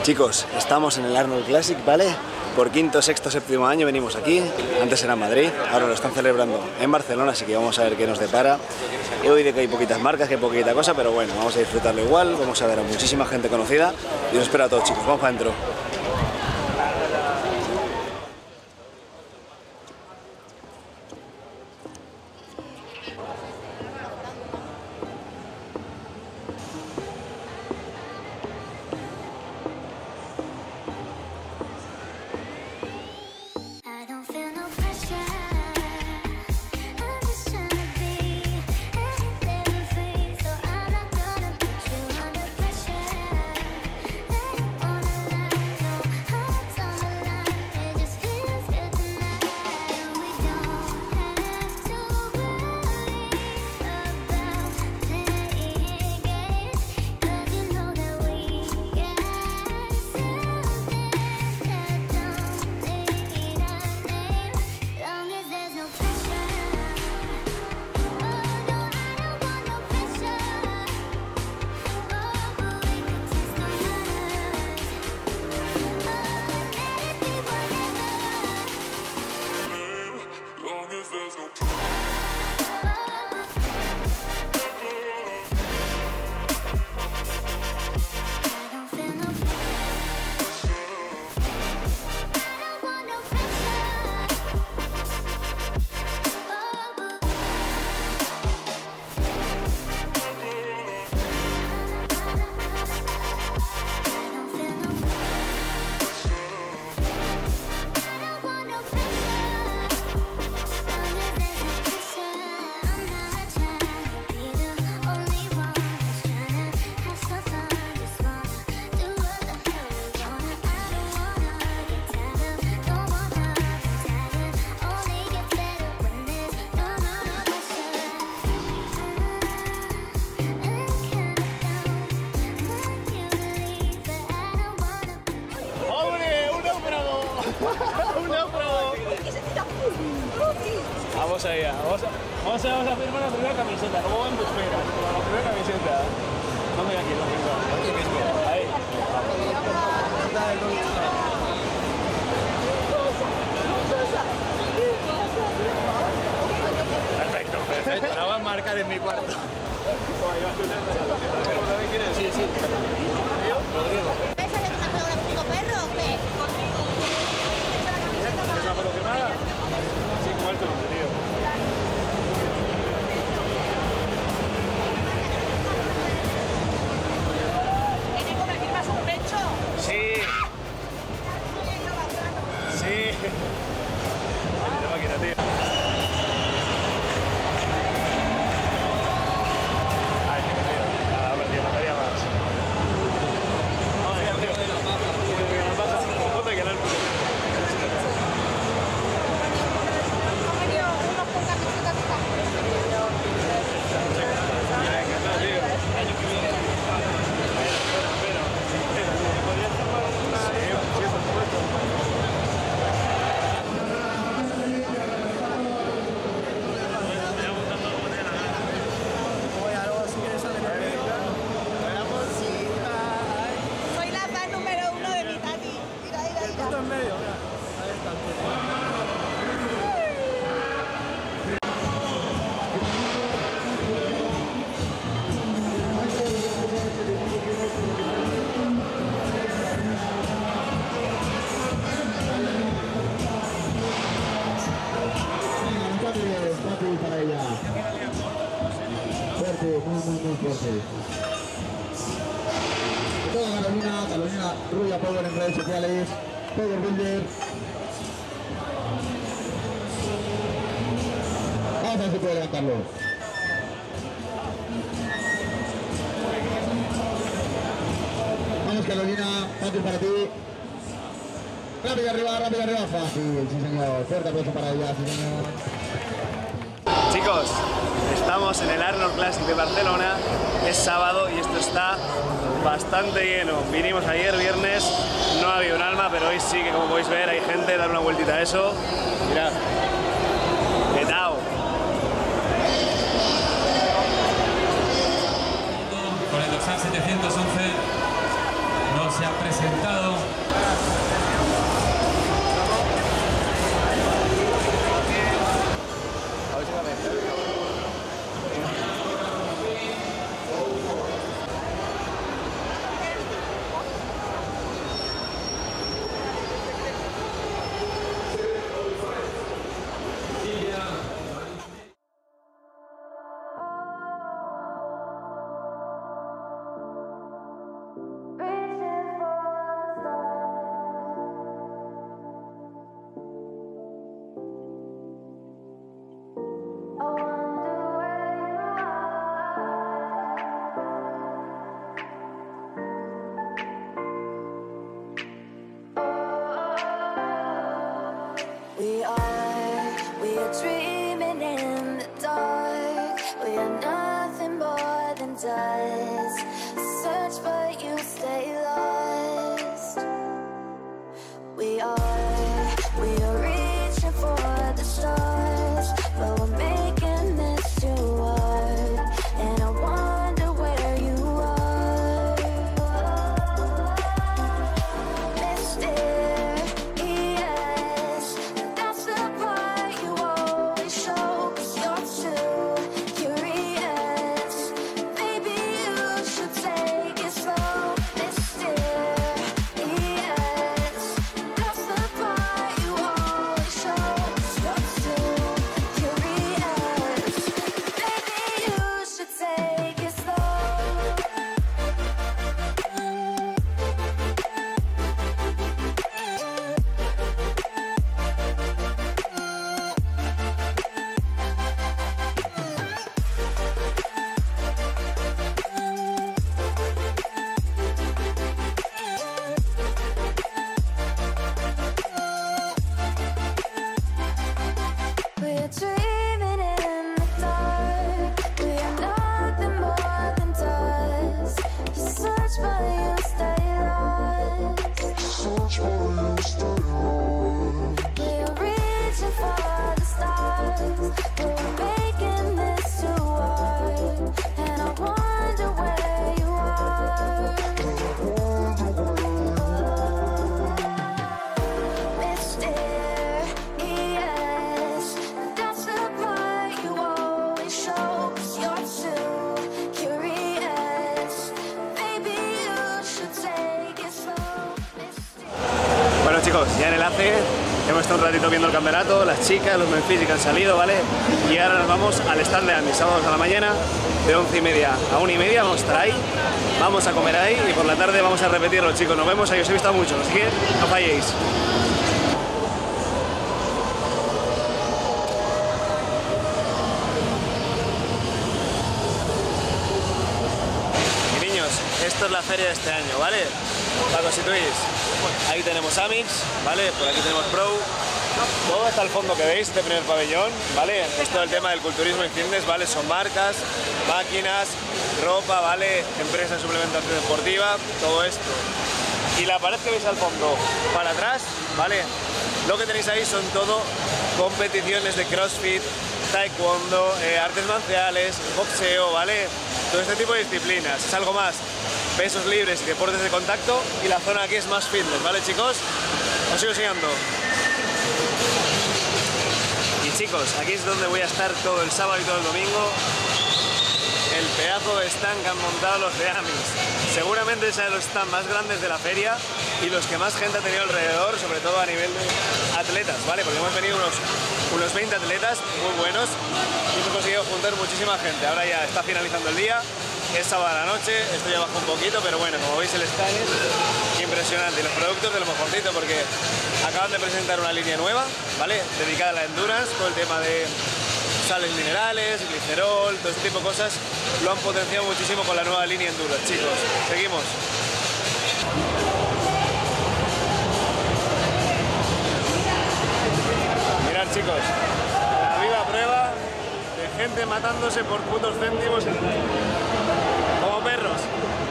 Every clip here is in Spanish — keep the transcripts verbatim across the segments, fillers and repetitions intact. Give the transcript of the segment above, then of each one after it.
Chicos, estamos en el Arnold Classic, ¿vale? Por quinto, sexto, séptimo año venimos aquí. Antes era en Madrid, ahora lo están celebrando en Barcelona, así que vamos a ver qué nos depara. He oído que hay poquitas marcas, que hay poquita cosa, pero bueno, vamos a disfrutarlo igual. Vamos a ver a muchísima gente conocida y os espero a todos, chicos. Vamos para adentro. Vamos allá, vamos a, vamos a, vamos a firmar la primera camiseta, ¿cómo van tus peras? La primera camiseta. ¿Dónde hay aquí? Aquí mismo. Ahí. Perfecto, perfecto. La voy a marcar en mi cuarto. ¿También quieres? Sí, sí. Rodrigo. ¿Vais a hacer una foto de puto perro o qué? ¿Es una foto firmada? Sí, como el tío. ¿Tenemos que firmas un pecho? Sí. Sí. Ay, la máquina, tío. Ay, tío. Nada, hombre, tío, faltaría más. Ay, tío. ¿Qué pasa? Ponte que no es Soy la fan número uno de mi tati. Mira, mira, mira. en medio, mira. Ahí está. Para ella. Fuerte, muy, muy, muy fuerte. Toda Carolina, Carolina Rubia Power en redes sociales, Power Builder. Vamos a ver si puede levantarlo. Vamos Carolina, fácil para ti. Rápido arriba, rápido arriba, fácil, sí señor. Fuerte aplauso para ella, sí señor. Chicos, estamos en el Arnold Classic de Barcelona, es sábado y esto está bastante lleno. Vinimos ayer, viernes, no había un alma, pero hoy sí que, como podéis ver, hay gente, dar una vueltita a eso. Mirad, petao. Con el dorsal setecientos once no se ha presentado We are nothing more than dust. Search but you stay lost. We are, we are reaching for the stars, but we're making this too hard. And I wonder where you are. Mysterious, that's the part you always show. 'Cause you're too curious. Maybe you should take it slow. Mysterious, that's the part you always show. 'Cause you're too curious. Maybe you should take it slow. We're dreaming in the dark. We are nothing more than dust. You search but you stay lost. We are reaching for the stars, but we're making this too hard. And I wonder where you are. Mysterious, that's the part you always show. 'Cause you're too curious. Maybe you should take it slow. Bueno chicos, ya en el A C E hemos estado un ratito viendo el campeonato, las chicas, los Memphis que han salido, ¿vale? Y ahora nos vamos al stand de Amis, sábados a la mañana, de once y media a una y media, vamos a estar ahí, vamos a comer ahí y por la tarde vamos a repetirlo, chicos. Nos vemos ahí, os he visto mucho, así que no falléis. Y niños, esto es la feria de este año, ¿vale? Para que os situéis. Ahí tenemos Amix, ¿vale? Por aquí tenemos Pro. Todo hasta el fondo que veis, este primer pabellón, ¿vale? Es todo el tema del culturismo y fitness, ¿vale? Son marcas, máquinas, ropa, ¿vale? Empresas de suplementación deportiva, todo esto. Y la pared que veis al fondo, para atrás, ¿vale? Lo que tenéis ahí son todo competiciones de CrossFit, taekwondo, eh, artes marciales, boxeo, ¿vale? Todo este tipo de disciplinas. Es algo más pesos libres y deportes de contacto, y la zona aquí es más fitness, ¿vale chicos? Os sigo enseñando. Y chicos, aquí es donde voy a estar todo el sábado y todo el domingo. El pedazo de stand que han montado los de Amis. Seguramente sean los stands más grandes de la feria y los que más gente ha tenido alrededor, sobre todo a nivel de atletas, ¿vale? Porque hemos venido unos, unos veinte atletas muy buenos y hemos conseguido juntar muchísima gente. Ahora ya está finalizando el día, es sábado a la noche, esto ya bajó un poquito, pero bueno, como veis el stand es impresionante. Y los productos de lo mejorcito, porque acaban de presentar una línea nueva, ¿vale? Dedicada a la endurance, todo el tema de sales minerales, glicerol, todo este tipo de cosas lo han potenciado muchísimo con la nueva línea endurance, chicos. Seguimos. Mirad chicos, la viva prueba de gente matándose por putos céntimos como perros.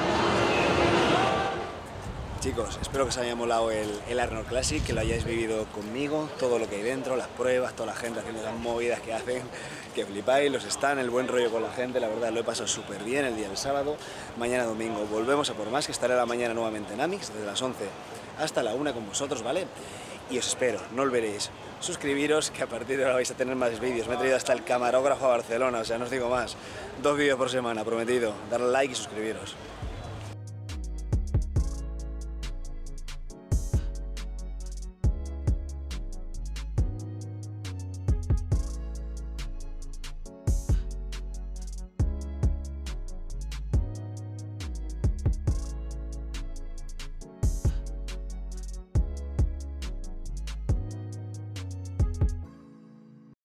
Chicos, espero que os haya molado el, el Arnold Classic, que lo hayáis vivido conmigo, todo lo que hay dentro, las pruebas, toda la gente haciendo las movidas que hacen, que flipáis, los stands, el buen rollo con la gente, la verdad lo he pasado súper bien el día del sábado. Mañana domingo volvemos a por más, que estaré a la mañana nuevamente en Amix, desde las once hasta la una con vosotros, ¿vale? Y os espero, no olvidéis suscribiros, que a partir de ahora vais a tener más vídeos. Me he traído hasta el camarógrafo a Barcelona, o sea, no os digo más. Dos vídeos por semana, prometido. Darle like y suscribiros.